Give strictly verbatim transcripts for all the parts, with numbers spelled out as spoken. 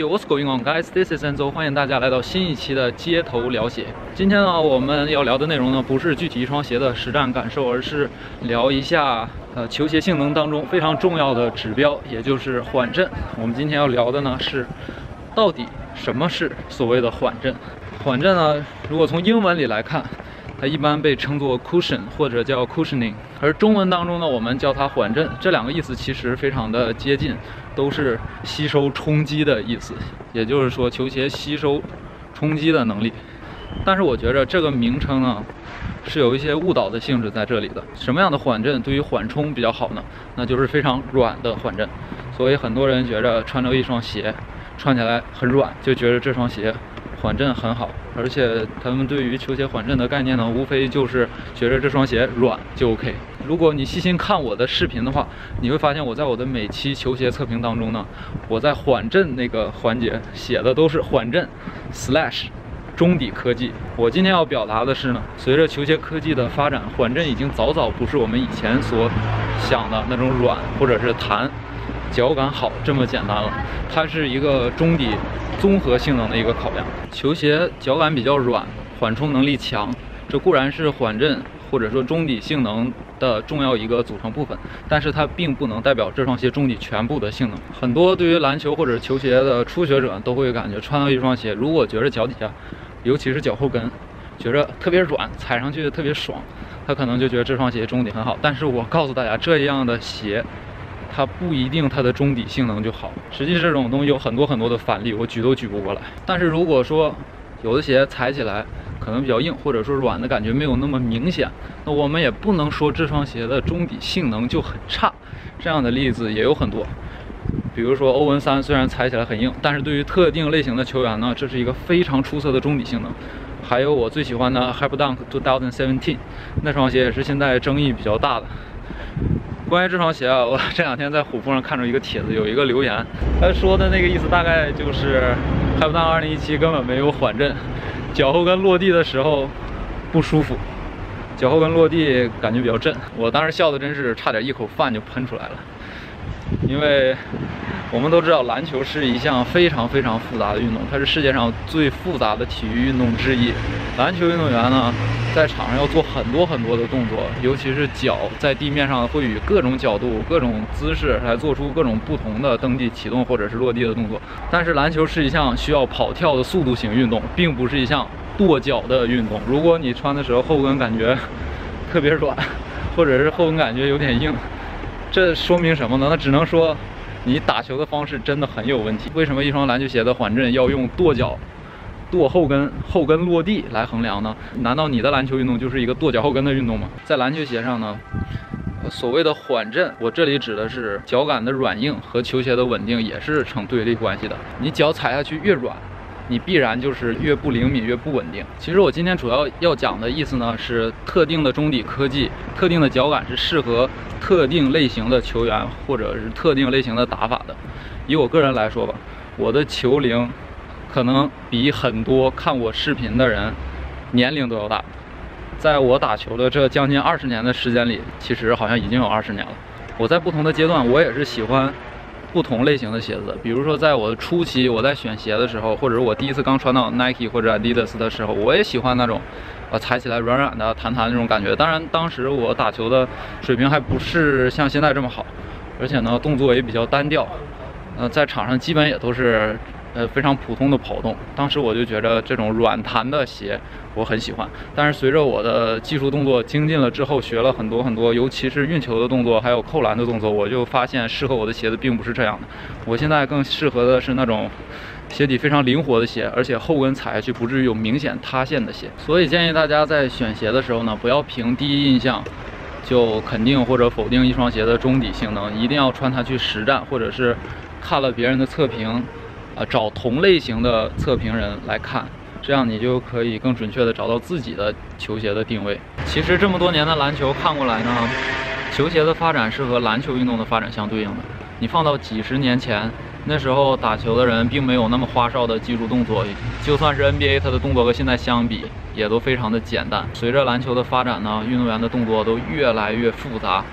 Yo, what's going on, guys? This is Enzo， 欢迎大家来到新一期的街头聊鞋。今天呢，我们要聊的内容呢，不是具体一双鞋的实战感受，而是聊一下呃球鞋性能当中非常重要的指标，也就是缓震。我们今天要聊的呢是，到底什么是所谓的缓震？缓震呢，如果从英文里来看，它一般被称作 cushion 或者叫 cushioning， 而中文当中呢，我们叫它缓震。这两个意思其实非常的接近，都是吸收冲击的意思，也就是说球鞋吸收冲击的能力。但是我觉着这个名称呢，是有一些误导的性质在这里的。什么样的缓震对于缓冲比较好呢？那就是非常软的缓震。所以很多人觉着穿着一双鞋穿起来很软，就觉得这双鞋缓震很好，而且他们对于球鞋缓震的概念呢，无非就是觉得这双鞋软就 OK。如果你细心看我的视频的话，你会发现我在我的每期球鞋测评当中呢，我在缓震那个环节写的都是缓震 slash 中底科技。我今天要表达的是呢，随着球鞋科技的发展，缓震已经早早不是我们以前所想的那种软或者是弹脚感好这么简单了，它是一个中底综合性能的一个考量。球鞋脚感比较软，缓冲能力强，这固然是缓震或者说中底性能的重要一个组成部分，但是它并不能代表这双鞋中底全部的性能。很多对于篮球或者球鞋的初学者都会感觉穿到一双鞋，如果觉得脚底下，尤其是脚后跟，觉得特别软，踩上去特别爽，他可能就觉得这双鞋中底很好。但是我告诉大家，这样的鞋它不一定它的中底性能就好，实际这种东西有很多很多的反例，我举都举不过来。但是如果说有的鞋踩起来可能比较硬，或者说软的感觉没有那么明显，那我们也不能说这双鞋的中底性能就很差。这样的例子也有很多，比如说欧文三虽然踩起来很硬，但是对于特定类型的球员呢，这是一个非常出色的中底性能。还有我最喜欢的 Hyperdunk二零一七，那双鞋也是现在争议比较大的。关于这双鞋啊，我这两天在虎扑上看着一个帖子，有一个留言，他说的那个意思大概就是 Hyperdunk 二零一七根本没有缓震，脚后跟落地的时候不舒服，脚后跟落地感觉比较震。我当时笑的真是差点一口饭就喷出来了，因为我们都知道篮球是一项非常非常复杂的运动，它是世界上最复杂的体育运动之一。篮球运动员呢，在场上要做很多很多的动作，尤其是脚在地面上会以各种角度、各种姿势来做出各种不同的蹬地、启动或者是落地的动作。但是篮球是一项需要跑跳的速度型运动，并不是一项跺脚的运动。如果你穿的时候后跟感觉特别软，或者是后跟感觉有点硬，这说明什么呢？那只能说你打球的方式真的很有问题。为什么一双篮球鞋的缓震要用跺脚、跺后跟、后跟落地来衡量呢？难道你的篮球运动就是一个跺脚后跟的运动吗？在篮球鞋上呢，所谓的缓震，我这里指的是脚感的软硬和球鞋的稳定也是成对立关系的。你脚踩下去越软，你必然就是越不灵敏、越不稳定。其实我今天主要要讲的意思呢，是特定的中底科技、特定的脚感是适合特定类型的球员或者是特定类型的打法的。以我个人来说吧，我的球龄可能比很多看我视频的人年龄都要大。在我打球的这将近二十年的时间里，其实好像已经有二十年了。我在不同的阶段，我也是喜欢不同类型的鞋子。比如说在我的初期，我在选鞋的时候，或者是我第一次刚穿到 Nike 或者 Adidas 的时候，我也喜欢那种呃踩起来软软的、弹弹那种感觉。当然当时我打球的水平还不是像现在这么好，而且呢动作也比较单调，呃在场上基本也都是呃非常普通的跑动。当时我就觉得这种软弹的鞋我很喜欢。但是随着我的技术动作精进了之后，学了很多很多，尤其是运球的动作还有扣篮的动作，我就发现适合我的鞋子并不是这样的。我现在更适合的是那种鞋底非常灵活的鞋，而且后跟踩下去不至于有明显塌陷的鞋。所以建议大家在选鞋的时候呢，不要凭第一印象就肯定或者否定一双鞋的中底性能，一定要穿它去实战，或者是看了别人的测评，呃，找同类型的测评人来看，这样你就可以更准确的找到自己的球鞋的定位。其实这么多年的篮球看过来呢，球鞋的发展是和篮球运动的发展相对应的。你放到几十年前，那时候打球的人并没有那么花哨的技术动作，就算是 N B A 它的动作和现在相比也都非常的简单。随着篮球的发展呢，运动员的动作都越来越复杂，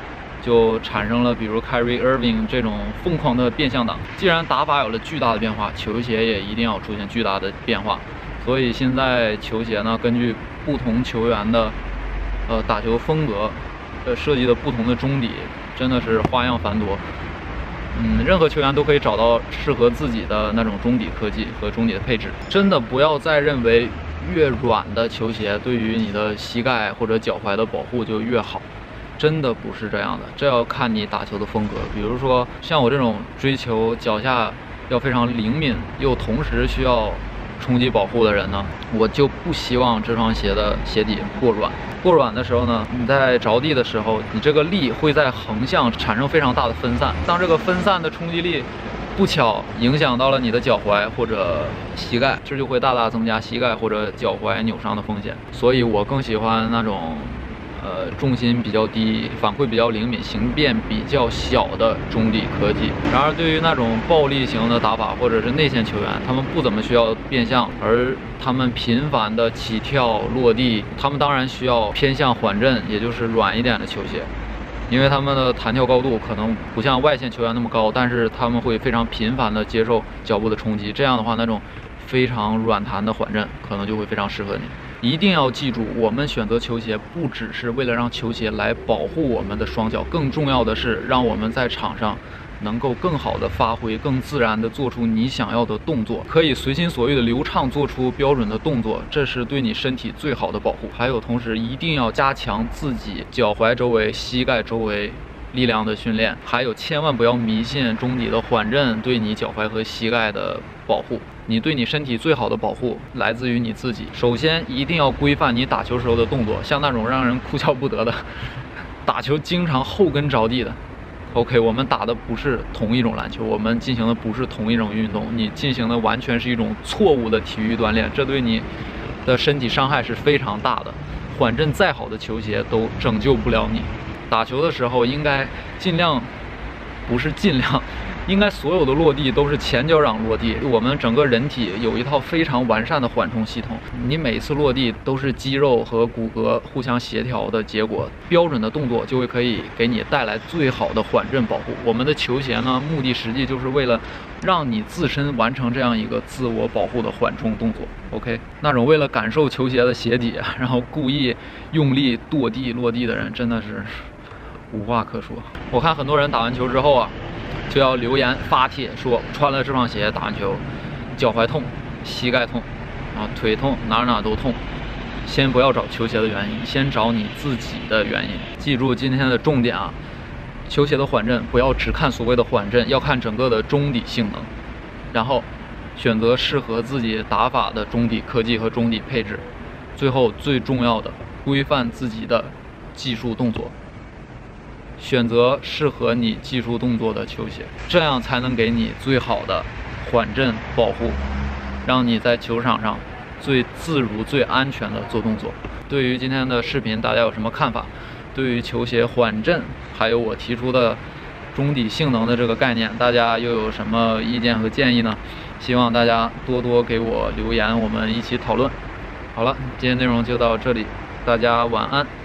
就产生了比如 Kyrie Irving 这种疯狂的变向党。既然打法有了巨大的变化，球鞋也一定要出现巨大的变化。所以现在球鞋呢，根据不同球员的呃打球风格，呃设计的不同的中底，真的是花样繁多。嗯，任何球员都可以找到适合自己的那种中底科技和中底的配置。真的不要再认为越软的球鞋对于你的膝盖或者脚踝的保护就越好，真的不是这样的。这要看你打球的风格。比如说像我这种追求脚下要非常灵敏又同时需要冲击保护的人呢，我就不希望这双鞋的鞋底过软。过软的时候呢，你在着地的时候，你这个力会在横向产生非常大的分散。当这个分散的冲击力不巧影响到了你的脚踝或者膝盖，这就会大大增加膝盖或者脚踝扭伤的风险。所以我更喜欢那种呃，重心比较低、反馈比较灵敏、形变比较小的中底科技。然而，对于那种暴力型的打法或者是内线球员，他们不怎么需要变向，而他们频繁的起跳落地，他们当然需要偏向缓震，也就是软一点的球鞋。因为他们的弹跳高度可能不像外线球员那么高，但是他们会非常频繁的接受脚部的冲击。这样的话，那种非常软弹的缓震可能就会非常适合你。一定要记住，我们选择球鞋不只是为了让球鞋来保护我们的双脚，更重要的是让我们在场上能够更好的发挥，更自然的做出你想要的动作，可以随心所欲的流畅做出标准的动作，这是对你身体最好的保护。还有，同时一定要加强自己脚踝周围、膝盖周围力量的训练，还有千万不要迷信中底的缓震对你脚踝和膝盖的保护。你对你身体最好的保护来自于你自己。首先一定要规范你打球时候的动作，像那种让人哭笑不得的打球经常后跟着地的 OK， 我们打的不是同一种篮球，我们进行的不是同一种运动，你进行的完全是一种错误的体育锻炼，这对你的身体伤害是非常大的。缓震再好的球鞋都拯救不了你。打球的时候应该尽量，不是尽量，应该所有的落地都是前脚掌落地。我们整个人体有一套非常完善的缓冲系统，你每一次落地都是肌肉和骨骼互相协调的结果，标准的动作就会可以给你带来最好的缓震保护。我们的球鞋呢，目的实际就是为了让你自身完成这样一个自我保护的缓冲动作。 OK， 那种为了感受球鞋的鞋底，然后故意用力跺地落地的人，真的是无话可说。我看很多人打完球之后啊，就要留言发帖说穿了这双鞋打完球，脚踝痛、膝盖痛，啊腿痛，哪哪都痛。先不要找球鞋的原因，先找你自己的原因。记住今天的重点啊，球鞋的缓震不要只看所谓的缓震，要看整个的中底性能，然后选择适合自己打法的中底科技和中底配置。最后最重要的，规范自己的技术动作。选择适合你技术动作的球鞋，这样才能给你最好的缓震保护，让你在球场上最自如、最安全的做动作。对于今天的视频，大家有什么看法？对于球鞋缓震，还有我提出的中底性能的这个概念，大家又有什么意见和建议呢？希望大家多多给我留言，我们一起讨论。好了，今天内容就到这里，大家晚安。